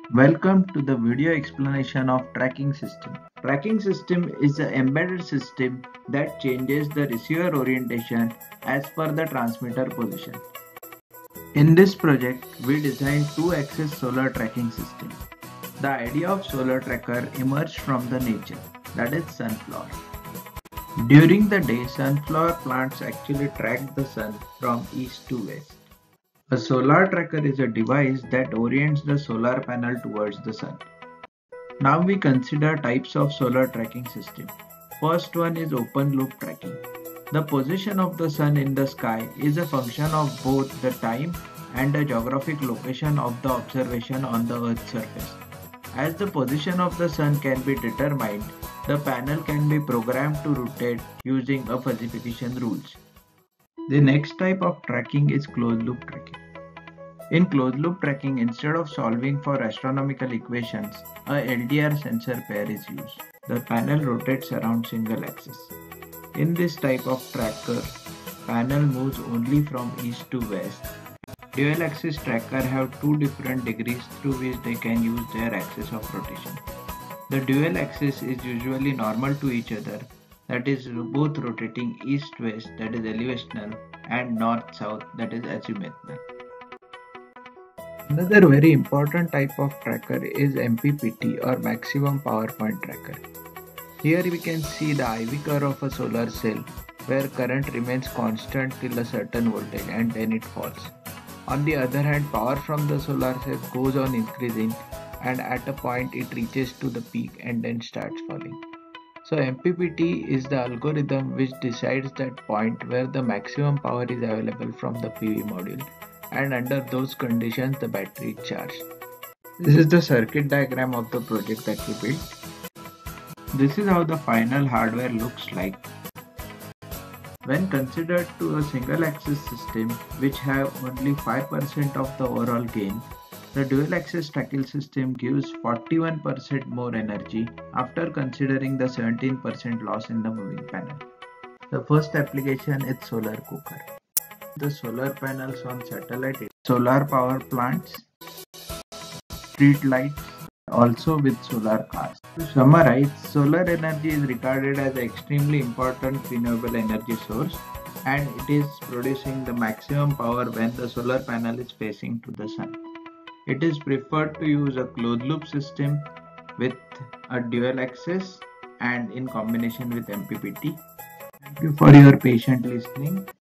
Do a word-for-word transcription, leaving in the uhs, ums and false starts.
Welcome to the video explanation of tracking system. Tracking system is an embedded system that changes the receiver orientation as per the transmitter position. In this project, we designed two-axis solar tracking system. The idea of solar tracker emerged from the nature, that is sunflower. During the day, sunflower plants actually track the sun from east to west. A solar tracker is a device that orients the solar panel towards the sun. Now we consider types of solar tracking system. First one is open loop tracking. The position of the sun in the sky is a function of both the time and the geographic location of the observation on the Earth's surface. As the position of the sun can be determined, the panel can be programmed to rotate using a fuzzification rules. The next type of tracking is closed loop tracking. In closed loop tracking, instead of solving for astronomical equations, a L D R sensor pair is used. The panel rotates around single axis. In this type of tracker, panel moves only from east to west. Dual axis tracker have two different degrees through which they can use their axis of rotation. The dual axis is usually normal to each other, that is both rotating east-west, that is elevational, and north-south, that is azimuthal. Another very important type of tracker is M P P T or maximum power point tracker. Here we can see the I V curve of a solar cell where current remains constant till a certain voltage and then it falls. On the other hand, power from the solar cell goes on increasing and at a point it reaches to the peak and then starts falling. So M P P T is the algorithm which decides that point where the maximum power is available from the P V module, and under those conditions the battery is charged. This is the circuit diagram of the project that we built. This is how the final hardware looks like. When considered to a single axis system which have only five percent of the overall gain, the dual axis tracking system gives forty-one percent more energy after considering the seventeen percent loss in the moving panel. The first application is solar cooker. The solar panels on satellite, solar power plants, street lights, also with solar cars. To summarize, solar energy is regarded as an extremely important renewable energy source, and it is producing the maximum power when the solar panel is facing to the sun. It is preferred to use a closed loop system with a dual axis and in combination with M P P T. Thank you for your patient listening.